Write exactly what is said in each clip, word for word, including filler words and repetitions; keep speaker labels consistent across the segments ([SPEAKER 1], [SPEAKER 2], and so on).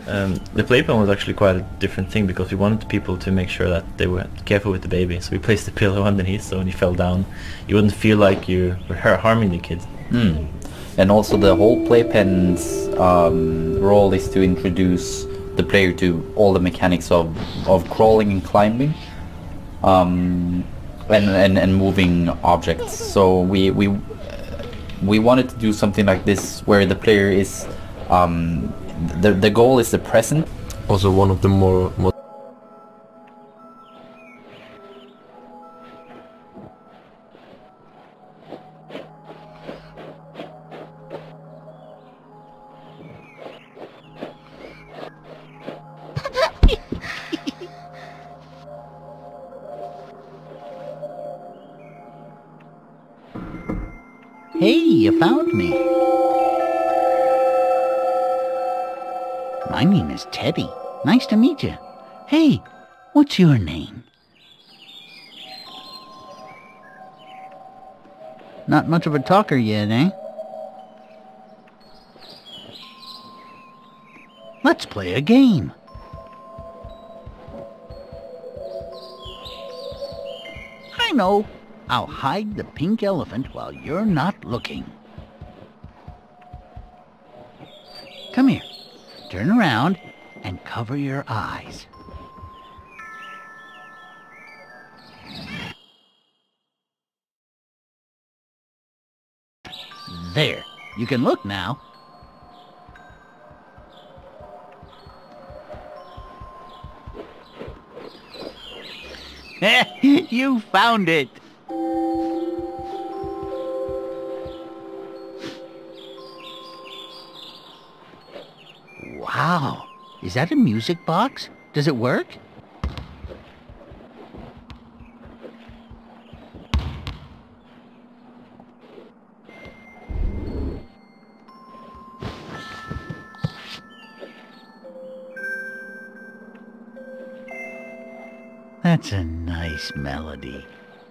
[SPEAKER 1] Um, the playpen was actually quite a different thing because we wanted people to make sure that they were careful with the baby. So we placed the pillow underneath, so when he fell down, you wouldn't feel like you were har- harming the kid.
[SPEAKER 2] Mm. And also the whole playpen's um, role is to introduce the player to all the mechanics of, of crawling and climbing, um, and, and and moving objects. So we we uh, we wanted to do something like this where the player is um, the the goal is the present.
[SPEAKER 3] Also, one of the more, more
[SPEAKER 4] Hey, you found me. My name is Teddy. Nice to meet you. Hey, what's your name? Not much of a talker yet, eh? Let's play a game. I know. I'll hide the pink elephant while you're not looking. Come here. Turn around and cover your eyes. There. You can look now. You found it. Wow, is that a music box? Does it work? That's a nice melody.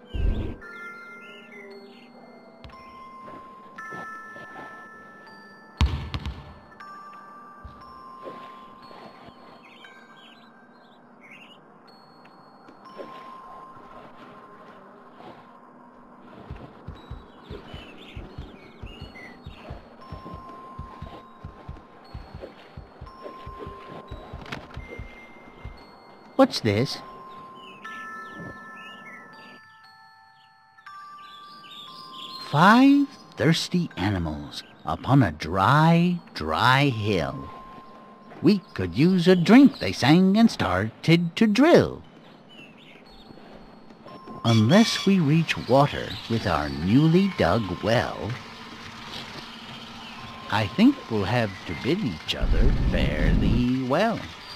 [SPEAKER 4] What's this? Five thirsty animals upon a dry, dry hill. We could use a drink, they sang and started to drill. Unless we reach water with our newly dug well, I think we'll have to bid each other fairly well.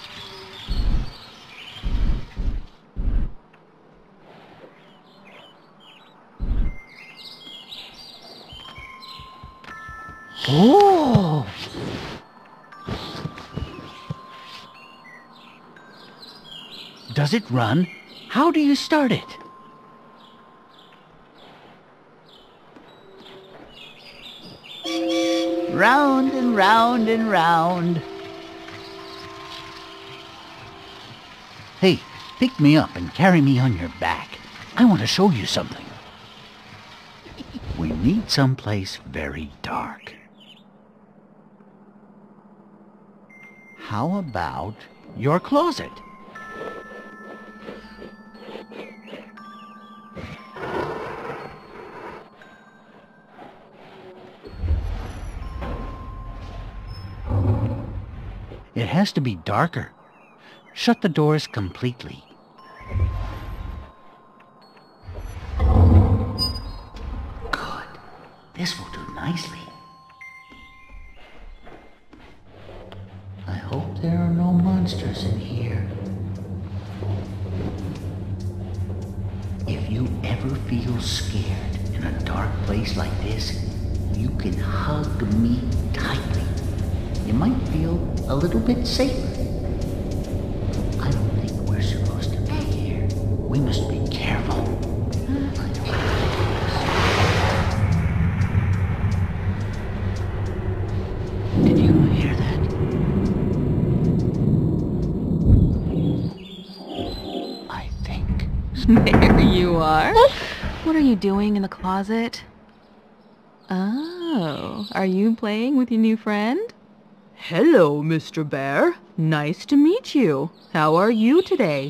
[SPEAKER 4] Oh! Does it run? How do you start it? Round and round and round. Hey, pick me up and carry me on your back. I want to show you something. We need someplace very dark. How about your closet? It has to be darker. Shut the doors completely. Good. This will do nicely. I hope there are no monsters in here. If you ever feel scared in a dark place like this, you can hug me tightly. You might feel a little bit safer. I don't think we're supposed to be here. We must be careful. Did you hear that?
[SPEAKER 5] There you are. What are you doing in the closet? Oh, are you playing with your new friend? Hello, Mister Bear. Nice to meet you. How are you today?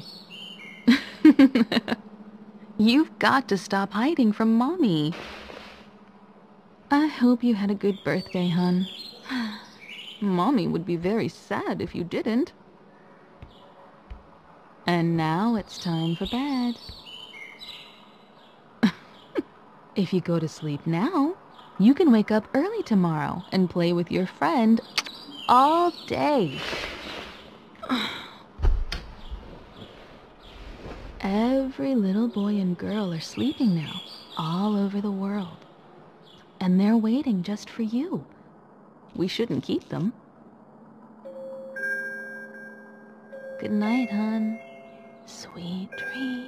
[SPEAKER 5] You've got to stop hiding from Mommy. I hope you had a good birthday, hon. Mommy would be very sad if you didn't. And now it's time for bed. If you go to sleep now, you can wake up early tomorrow and play with your friend all day. Every little boy and girl are sleeping now, all over the world. And they're waiting just for you. We shouldn't keep them. Good night, hon. Sweet dreams.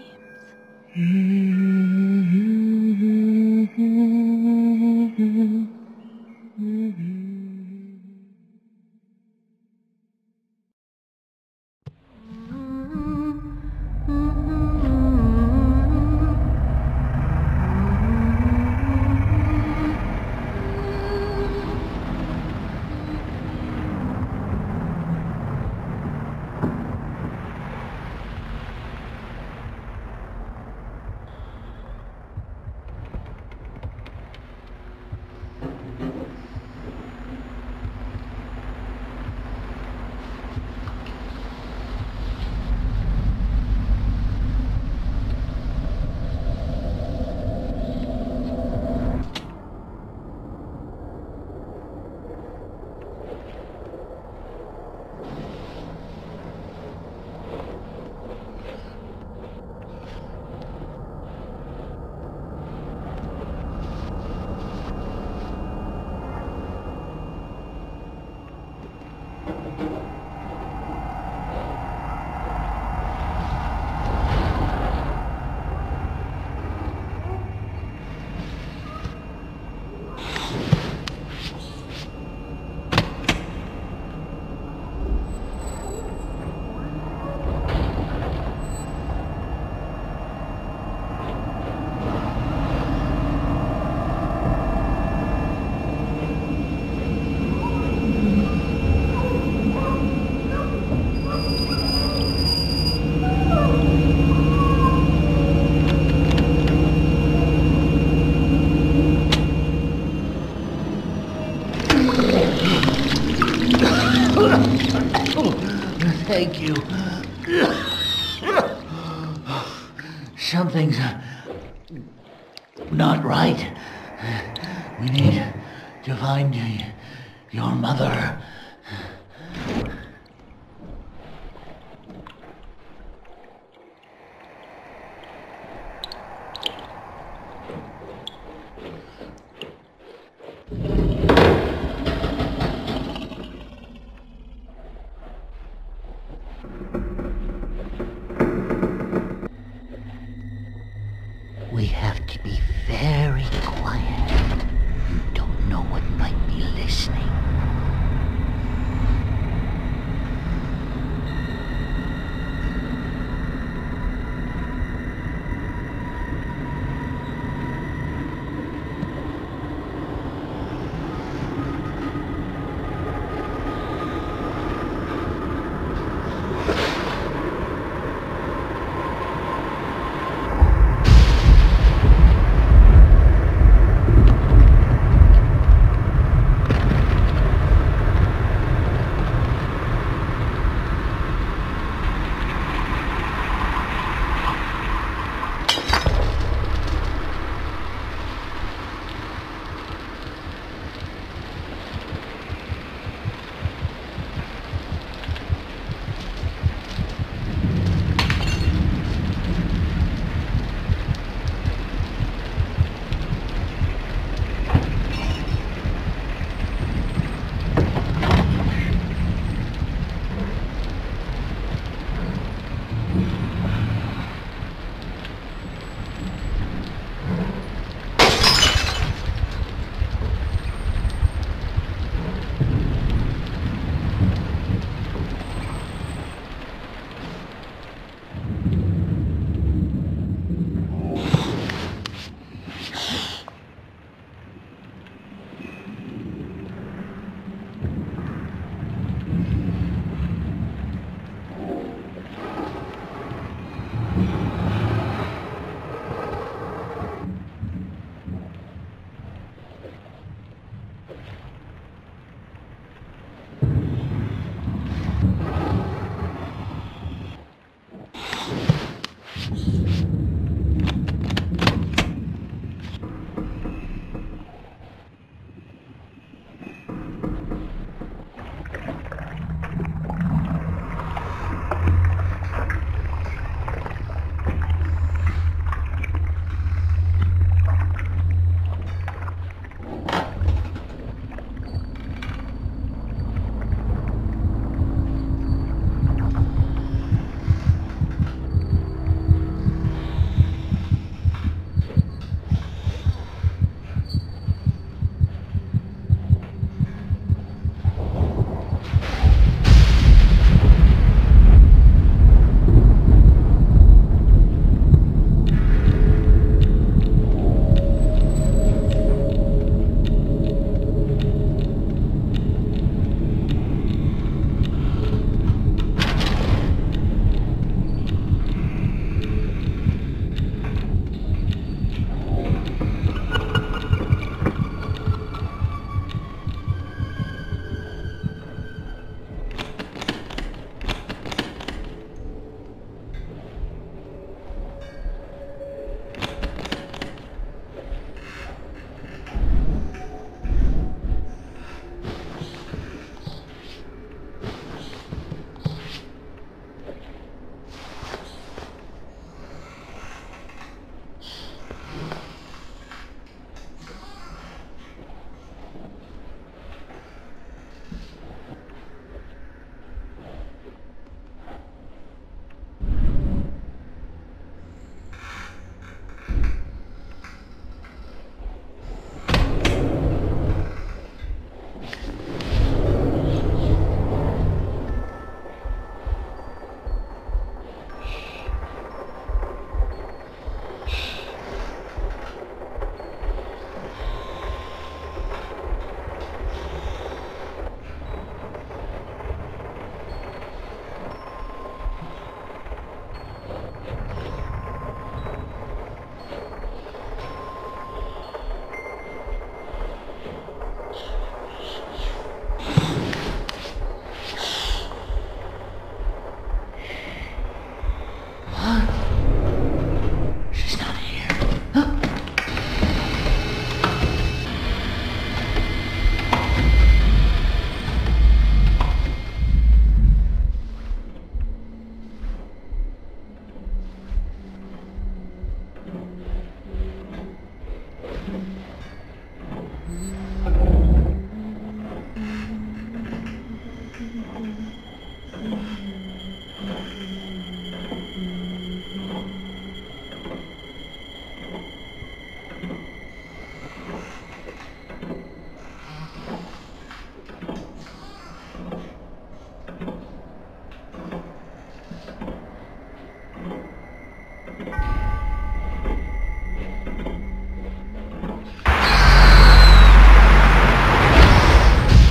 [SPEAKER 4] Thank you. Something's not right. We need to find your mother. We have to be very quiet. You don't know what might be listening.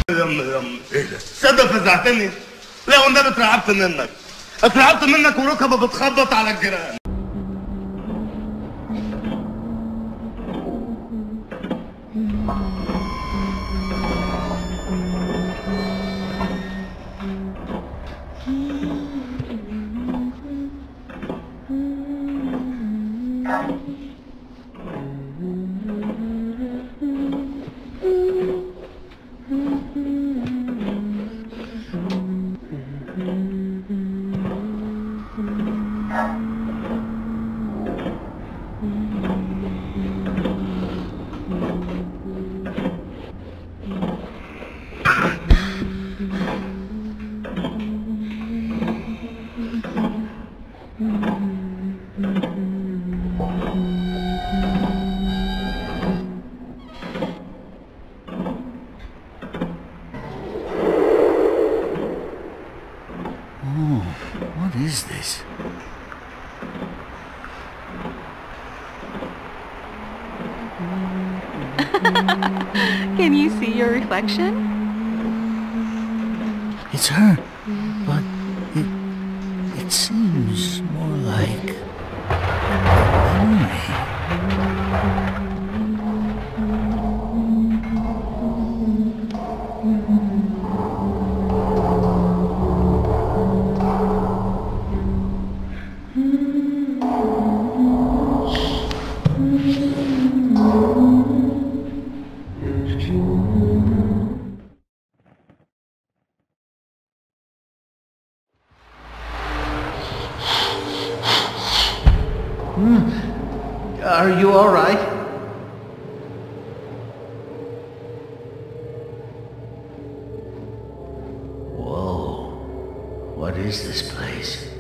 [SPEAKER 6] يم يم ايه ده؟ صدق فزعتني؟ لا والنبي اترعبت منك. اترعبت منك وركبه بتخبط على الجيران.
[SPEAKER 4] What is this?
[SPEAKER 5] Can you see your reflection?
[SPEAKER 4] It's her, but it, it seems more like a memory.
[SPEAKER 7] Are you all right?
[SPEAKER 4] Whoa. What is this place?